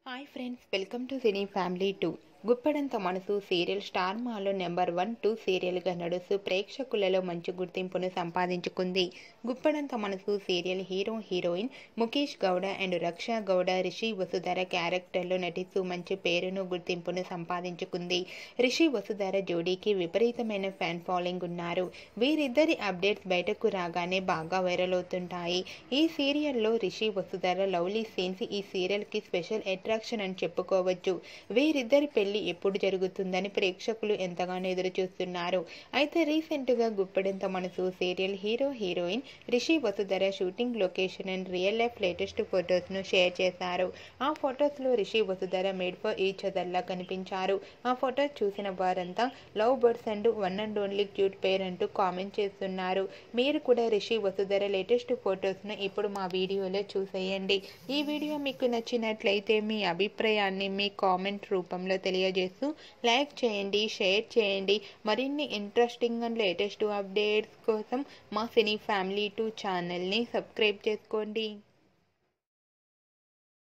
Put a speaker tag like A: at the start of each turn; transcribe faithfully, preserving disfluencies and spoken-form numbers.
A: Hi friends, welcome to Cine Family Two. Guppedantha Manasu serial star మాలో number one two సీరియల్గా నడుస్తూ ప్రేక్షకులలో మంచి గుర్తింపును సంపాదించుకుంది. Guppedantha Manasu serial hero heroine Mukesh Gowda and Raksha Gowda Rishi Vasudhara క్యారెక్టర్లో నటిస్తూ మంచి పేరును గుర్తింపును సంపాదించుకుంది. రిషి వసుధర జోడీకి విపరీతమైన ఫ్యాన్ ఫాలోయింగ్ ఉన్నారు. వీరిద్దరి అప్డేట్స్ బయటకు రాగానే బాగా వైరల్ అవుతుంటాయి. ఈ సీరియల్లో రిషి వసుధర లవ్లీ సీన్స్ ఈ సీరియల్కి స్పెషల్ అట్రాక్షన్ అని చెప్పుకోవచ్చు. వీరిద్దరి పెళ్లి ఎప్పుడు జరుగుతుందని ప్రేక్షకులు ఎంతగానో ఎదురు చూస్తున్నారు. అయితే రీసెంట్గా Guppedantha Manasu serial hero heroine Rishi Vasudhara shooting location and real life latest ఫొటోస్ను షేర్ చేశారు. ఆ ఫొటోస్లో Rishi Vasudhara made for each అదర్లా కనిపించారు. ఆ ఫొటోస్ చూసిన వారంతా love birds and one and only cute pair అంటూ కామెంట్ చేస్తున్నారు. మీరు కూడా రిషి వసుధర లేటెస్ట్ ఫొటోస్ను ఇప్పుడు మా వీడియోలో చూసేయండి. ఈ వీడియో మీకు నచ్చినట్లయితే మీ అభిప్రాయాన్ని మీ కామెంట్ రూపంలో తెలియజేస్తూ లైక్ చేయండి, షేర్ చేయండి. మరిన్ని ఇంట్రెస్టింగ్ అండ్ లేటెస్ట్ అప్డేట్స్ కోసం మా సినీ ఫ్యామిలీ టూ ఛానల్ని సబ్స్క్రైబ్ చేసుకోండి.